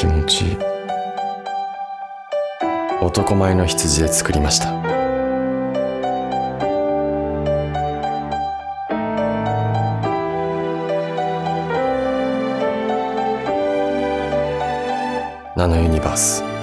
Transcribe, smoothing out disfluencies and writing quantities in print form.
気持ちいい。男前の羊で作りました。ナノユニバース。